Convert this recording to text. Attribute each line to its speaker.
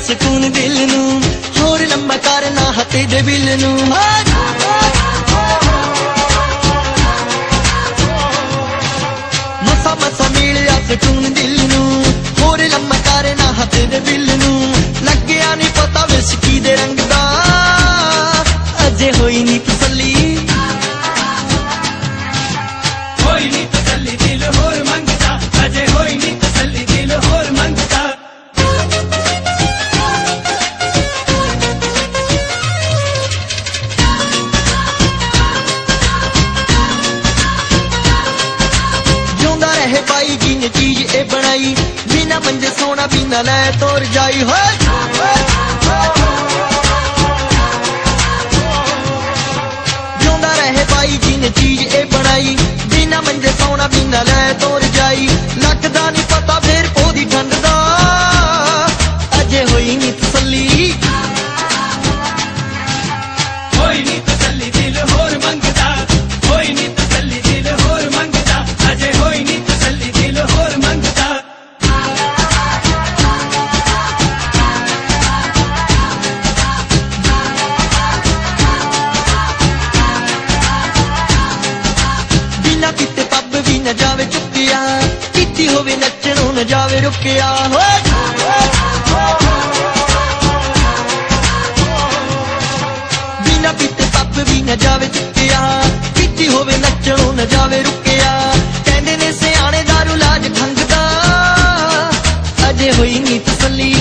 Speaker 1: सुकून दिल नू, होर लम्मा करना हथे दे बिल नू। मसा मसा मिलिया सुकून दिल नू, होर लम्मा करना हथे दे बिल नू। लग्या नहीं पता विस्की दे रंग दा, अजे होई नी तसल्ली।
Speaker 2: होई नी तसल्ली दिल होर मंगदा, अजे होई नी तसल्ली दिल होर मंगदा।
Speaker 1: जिंदा रहे पाई जिन चीज ए बनाई, बिना मंजे सोना बिना लै तोर जाई। हो जिंदा रहे पाई जिन चीज ए बनाई, बिना मंजे सोना बिना लै तोर जाई। लगदा नहीं पता फिर ओदी ठंड दा, अजे होई नी तसल्ली।
Speaker 2: होई नी तसल्ली दिल होर मंगदा, होई नी तसल्ली दिल होर मंगदा, अजे होई नी तसल्ली दिल होर मंगदा। बिना पीते पब भी न जावे चुकिया, पीती होवे नचणों न जावे रुकिया। बिना पीते पब भी न जावे चुकिया, पीती होवे नचणों न जावे रुकिया। कहंदे ने सियाणे दारू लाज खंगदा, अजे होई नी तसल्ली।